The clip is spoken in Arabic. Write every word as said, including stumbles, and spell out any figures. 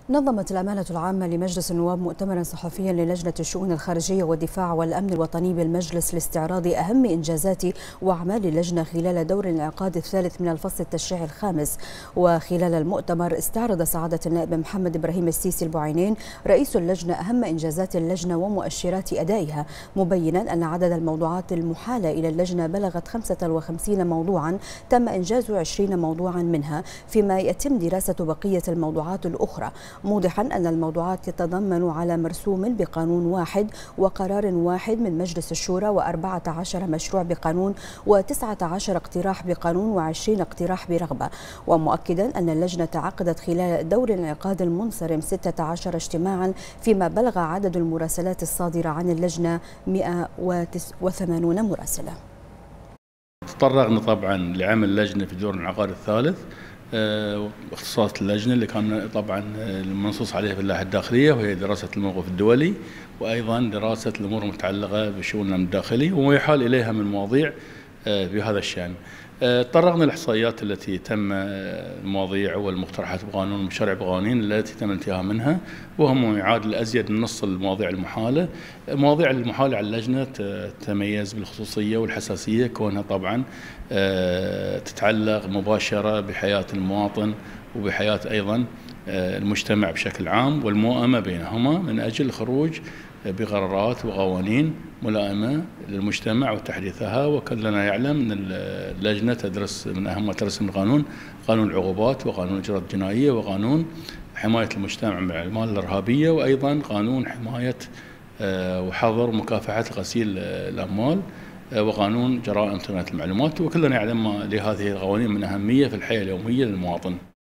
نظمت الأمانة العامة لمجلس النواب مؤتمرا صحفيا للجنة الشؤون الخارجية والدفاع والأمن الوطني بالمجلس لاستعراض أهم إنجازات وأعمال اللجنة خلال دور الانعقاد الثالث من الفصل التشريعي الخامس. وخلال المؤتمر استعرض سعادة النائب محمد إبراهيم السيسي البعينين رئيس اللجنة أهم إنجازات اللجنة ومؤشرات أدائها، مبينا أن عدد الموضوعات المحالة إلى اللجنة بلغت خمسة وخمسين موضوعا تم إنجاز عشرين موضوعا منها، فيما يتم دراسة بقية الموضوعات الأخرى، موضحا أن الموضوعات تتضمن على مرسوم بقانون واحد وقرار واحد من مجلس الشورى وأربعة عشر مشروع بقانون وتسعة عشر اقتراح بقانون وعشرين اقتراح برغبة، ومؤكدا أن اللجنة عقدت خلال دور الانعقاد المنصرم ستة عشر اجتماعا، فيما بلغ عدد المراسلات الصادرة عن اللجنة مئة وثمانين مراسلة. تطرقنا طبعا لعمل اللجنة في دور الانعقاد الثالث، اختصاصات اللجنة اللي كان طبعا المنصوص عليها في اللائحة الداخلية، وهي دراسة الموقف الدولي وأيضا دراسة الأمور المتعلقة بشؤوننا الداخلي وما يحال إليها من مواضيع بهذا الشأن. تطرقنا للإحصائيات التي تم المواضيع والمقترحات بقانون ومشاريع بقوانين التي تم الانتهاء منها، وهم يعادل أزيد من نص المواضيع المحالة. مواضيع المحالة على اللجنة تتميز بالخصوصية والحساسية، كونها طبعا تتعلق مباشرة بحياة المواطن وبحياة أيضا المجتمع بشكل عام، والموائمة بينهما من أجل الخروج بقرارات وقوانين ملائمة للمجتمع وتحديثها. وكلنا يعلم أن اللجنة تدرس من أهم ما تدرس من القانون قانون العقوبات وقانون الإجراءات الجنائية وقانون حماية المجتمع من الأعمال الإرهابية، وأيضا قانون حماية وحظر مكافحة غسيل الأموال وقانون جرائم تقنية المعلومات. وكلنا يعلم ما لهذه القوانين من أهمية في الحياة اليومية للمواطن.